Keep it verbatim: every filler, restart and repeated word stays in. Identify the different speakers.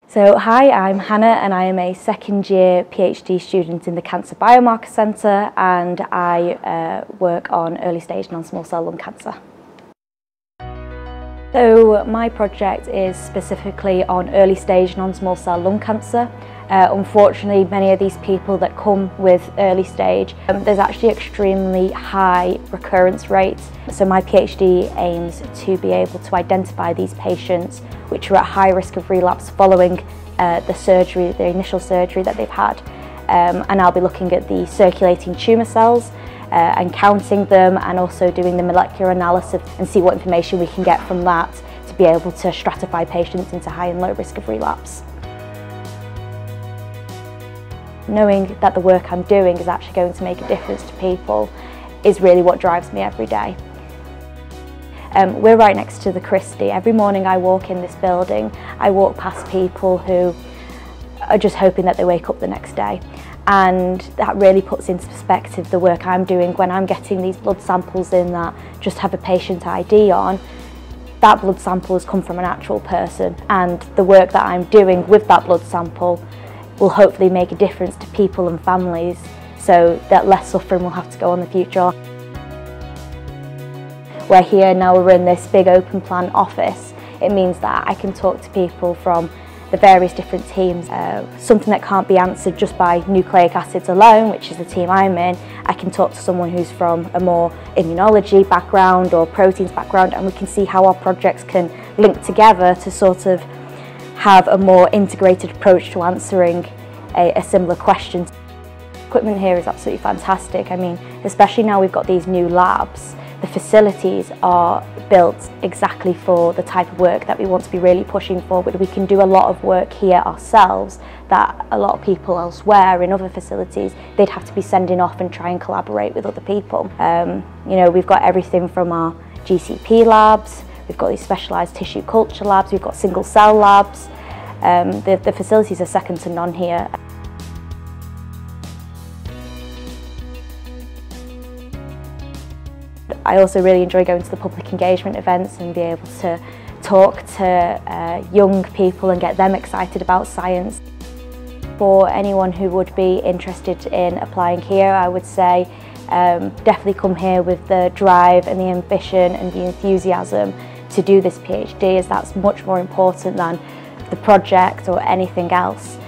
Speaker 1: So hi, I'm Hannah and I am a second year PhD student in the Cancer Biomarker Centre, and I uh, work on early stage non-small cell lung cancer. So my project is specifically on early stage non-small cell lung cancer. Uh, unfortunately, many of these people that come with early stage, um, there's actually extremely high recurrence rates. So my PhD aims to be able to identify these patients which are at high risk of relapse following uh, the surgery, the initial surgery that they've had. Um, and I'll be looking at the circulating tumour cells uh, and counting them, and also doing the molecular analysis and see what information we can get from that to be able to stratify patients into high and low risk of relapse. Knowing that the work I'm doing is actually going to make a difference to people is really what drives me every day. Um, we're right next to the Christie. Every morning I walk in this building, I walk past people who are just hoping that they wake up the next day. And that really puts into perspective the work I'm doing when I'm getting these blood samples in that just have a patient I D on. That blood sample has come from an actual person, and the work that I'm doing with that blood sample will hopefully make a difference to people and families, so that less suffering will have to go on in the future. We're here now, we're in this big open plan office. It means that I can talk to people from the various different teams. Uh, something that can't be answered just by nucleic acids alone, which is the team I'm in, I can talk to someone who's from a more immunology background or proteins background, and we can see how our projects can link together to sort of have a more integrated approach to answering a, a similar question. Equipment here is absolutely fantastic. I mean, especially now we've got these new labs, the facilities are built exactly for the type of work that we want to be really pushing forward. We can do a lot of work here ourselves that a lot of people elsewhere in other facilities, they'd have to be sending off and try and collaborate with other people. Um, you know, we've got everything from our G C P labs, we've got these specialised tissue culture labs, we've got single cell labs. Um, the, the facilities are second to none here. I also really enjoy going to the public engagement events and be able to talk to uh, young people and get them excited about science. For anyone who would be interested in applying here, I would say um, definitely come here with the drive and the ambition and the enthusiasm to do this PhD, as that's much more important than the project or anything else.